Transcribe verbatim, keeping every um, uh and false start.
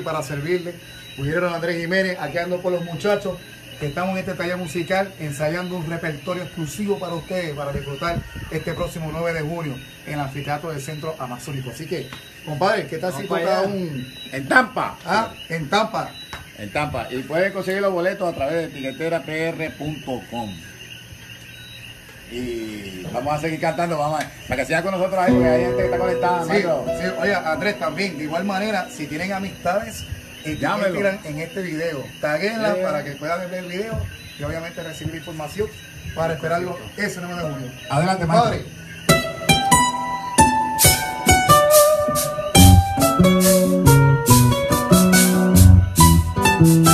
para servirle. Pudieron Andrés Jiménez, aquí ando por los muchachos, que estamos en este taller musical ensayando un repertorio exclusivo para ustedes, para disfrutar este próximo nueve de junio en el anfiteatro del Centro Amazónico. Así que, compadre, ¿qué tal si toca un... En Tampa. Ah, en Tampa. En Tampa. Y pueden conseguir los boletos a través de tiquetera p r punto com. Y vamos a seguir cantando, vamos a, para que sigan con nosotros ahí, porque hay gente que está conectada. Sí, sí, oye, Andrés, también, de igual manera, si tienen amistades, etiquetan en este video, taguenla yeah. para que puedan ver el video y obviamente recibir información para esperarlo ese nueve de junio. Adelante, padre. Maestro.